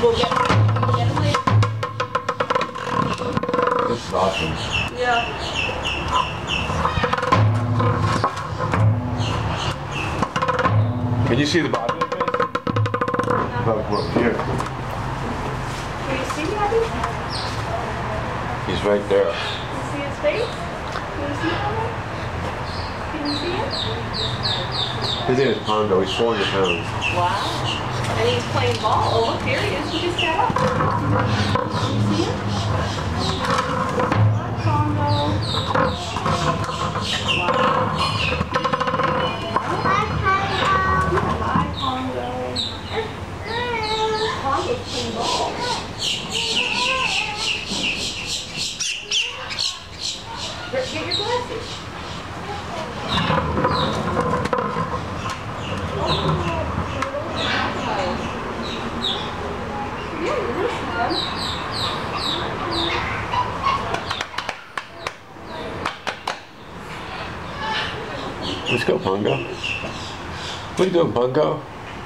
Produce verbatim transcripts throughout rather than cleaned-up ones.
We'll get we'll get him later. This is awesome. Yeah. Can you see the bottom of his face? About what, here. Can you see Abby? He's right there. Can you see his face? Can you see it? Can you see it? His name is Pongo. He's four hundred pounds. Wow. And he's playing ball. Oh, look, there he is. He just got up. Can you see it? Hi, Congo. Wow. Hi, Congo. Congo's playing ball. Get your glasses. Let's go, Pongo. What are you doing, Pongo?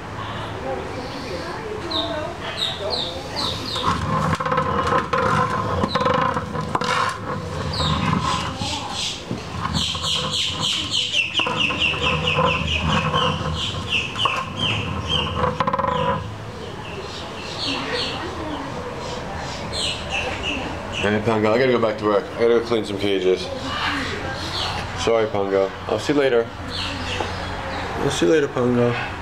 Hey, Pongo, I gotta go back to work. I gotta go clean some cages. Sorry, Pongo. I'll see you later. I'll see you later, Pongo.